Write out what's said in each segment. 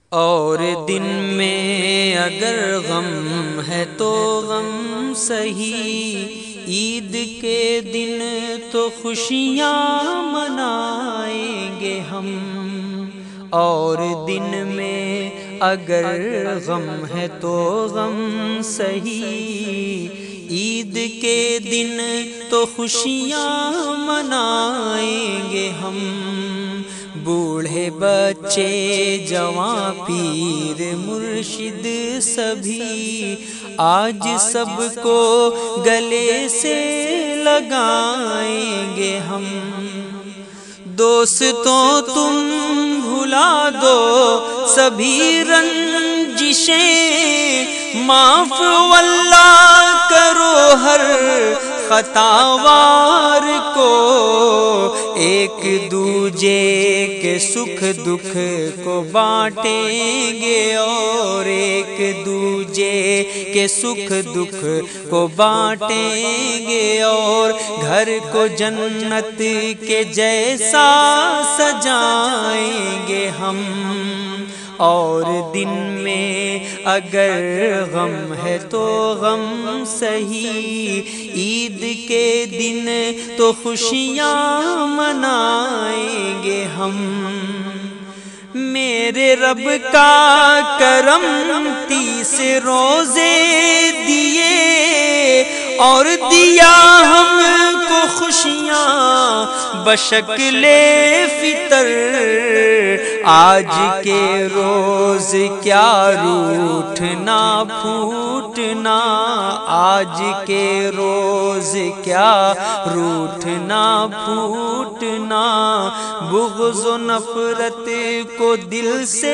اور دن میں اگر غم ہے تو غم سہی، عید کے دن تو خوشیاں منائیں گے ہم۔ اور دن میں اگر غم ہے تو غم سہی، عید کے دن تو خوشیاں منائیں گے ہم۔ بوڑھے بچے جوان پیر مرشد سبھی، آج سب کو گلے سے لگائیں گے ہم۔ دوستوں تم بھلا دو سبھی رنجشیں، معاف واللہ کرو ہر خطاوار کو، ایک دوجے کے سکھ دکھ کو بانٹیں گے، اور ایک دوجے کے سکھ دکھ کو بانٹیں گے، اور گھر کو جنت کے جیسا سجائیں گے ہم۔ اور دن میں اگر غم ہے تو غم سہی، عید کے دن تو خوشیاں منائیں گے ہم۔ میرے رب کا کرم 30 روزے دیے، اور دیا ہم کو خوشیاں بشکل فطر۔ آج کے روز کیا روٹھنا پھوٹنا، آج کے روز کیا روٹھنا پھوٹنا، بغض و نفرت کو دل سے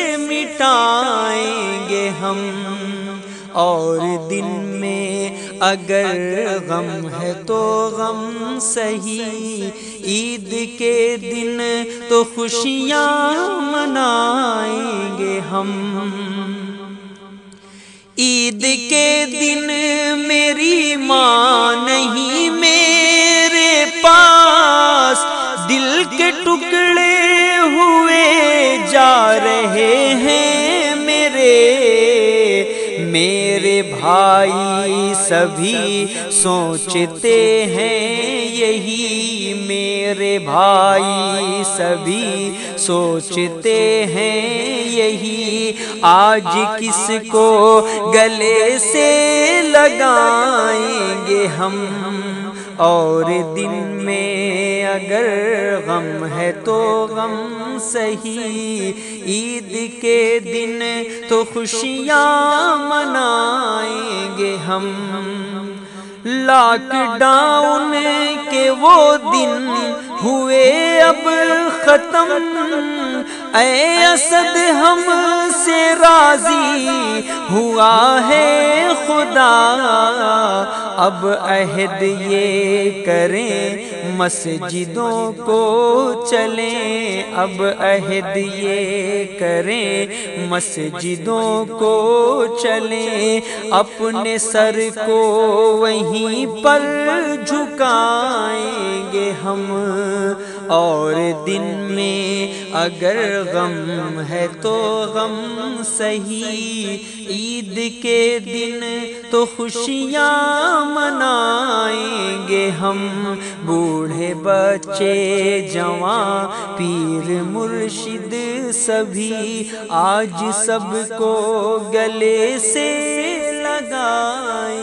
مٹائیں گے ہم۔ اور دن میں اگر غم ہے تو غم سہی، عید کے دن تو خوشیاں منائیں گے ہم۔ عید کے دن میری ماں نہیں میرے پاس، دل کے ٹکڑے ہوئے جا رہے ہیں میرے بھائی سبھی سوچتے ہیں یہی، میرے بھائی سبھی سوچتے ہیں یہی، آج کس کو گلے سے لگائیں گے ہم۔ اور دن میں اگر غم ہے تو غم سہی، عید کے دن تو خوشیاں منائیں گے ہم۔ لاک ڈاؤن کے وہ دن ہوئے اب ختم، اے اسد ہم سے راضی ہوا ہے خدا، اب عہد یہ کریں مسجدوں کو چلیں، اب عہد یہ کریں مسجدوں کو چلیں، اپنے سر کو وہیں پر جھکائیں گے ہم۔ اور دن میں اگر غم ہے تو غم سہی، عید کے دن تو خوشیاں منائیں گے ہم۔ بوڑھے بچے جوان پیر مرشد سبھی، آج سب کو گلے سے لگائیں